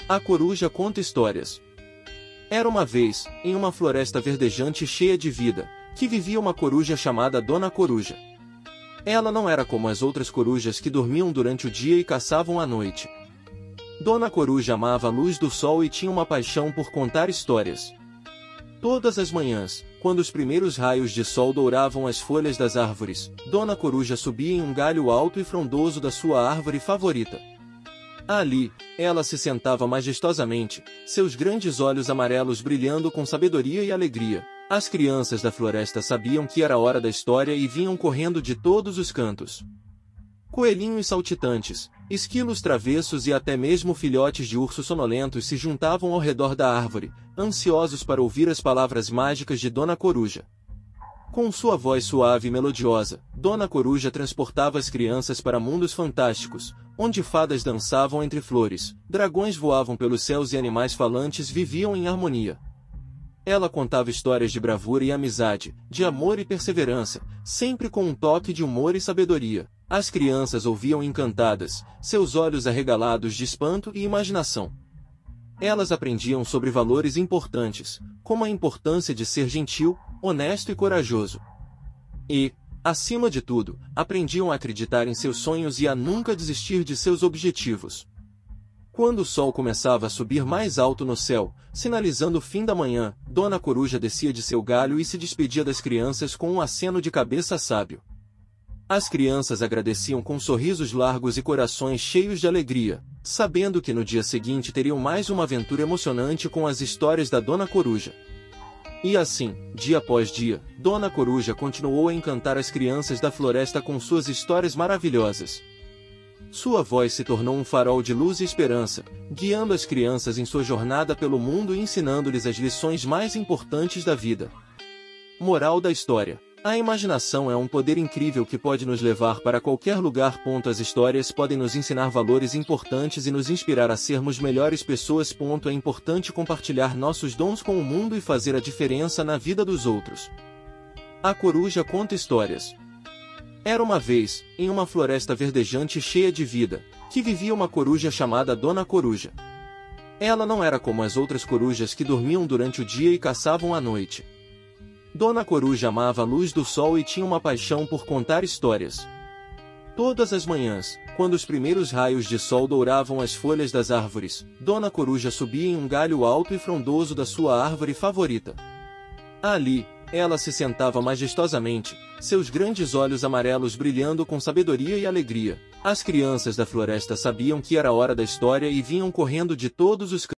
A coruja conta histórias. Era uma vez, em uma floresta verdejante cheia de vida, que vivia uma coruja chamada Dona Coruja. Ela não era como as outras corujas que dormiam durante o dia e caçavam à noite. Dona Coruja amava a luz do sol e tinha uma paixão por contar histórias. Todas as manhãs, quando os primeiros raios de sol douravam as folhas das árvores, Dona Coruja subia em um galho alto e frondoso da sua árvore favorita. Ali, ela se sentava majestosamente, seus grandes olhos amarelos brilhando com sabedoria e alegria. As crianças da floresta sabiam que era hora da história e vinham correndo de todos os cantos. Coelhinhos saltitantes, esquilos travessos e até mesmo filhotes de urso sonolentos se juntavam ao redor da árvore, ansiosos para ouvir as palavras mágicas de Dona Coruja. Com sua voz suave e melodiosa, Dona Coruja transportava as crianças para mundos fantásticos, onde fadas dançavam entre flores, dragões voavam pelos céus e animais falantes viviam em harmonia. Ela contava histórias de bravura e amizade, de amor e perseverança, sempre com um toque de humor e sabedoria. As crianças ouviam encantadas, seus olhos arregalados de espanto e imaginação. Elas aprendiam sobre valores importantes, como a importância de ser gentil, honesto e corajoso. E, acima de tudo, aprendiam a acreditar em seus sonhos e a nunca desistir de seus objetivos. Quando o sol começava a subir mais alto no céu, sinalizando o fim da manhã, Dona Coruja descia de seu galho e se despedia das crianças com um aceno de cabeça sábio. As crianças agradeciam com sorrisos largos e corações cheios de alegria, sabendo que no dia seguinte teriam mais uma aventura emocionante com as histórias da Dona Coruja. E assim, dia após dia, Dona Coruja continuou a encantar as crianças da floresta com suas histórias maravilhosas. Sua voz se tornou um farol de luz e esperança, guiando as crianças em sua jornada pelo mundo e ensinando-lhes as lições mais importantes da vida. Moral da história: a imaginação é um poder incrível que pode nos levar para qualquer lugar. As histórias podem nos ensinar valores importantes e nos inspirar a sermos melhores pessoas. É importante compartilhar nossos dons com o mundo e fazer a diferença na vida dos outros. A coruja conta histórias. Era uma vez, em uma floresta verdejante cheia de vida, que vivia uma coruja chamada Dona Coruja. Ela não era como as outras corujas que dormiam durante o dia e caçavam à noite. Dona Coruja amava a luz do sol e tinha uma paixão por contar histórias. Todas as manhãs, quando os primeiros raios de sol douravam as folhas das árvores, Dona Coruja subia em um galho alto e frondoso da sua árvore favorita. Ali, ela se sentava majestosamente, seus grandes olhos amarelos brilhando com sabedoria e alegria. As crianças da floresta sabiam que era hora da história e vinham correndo de todos os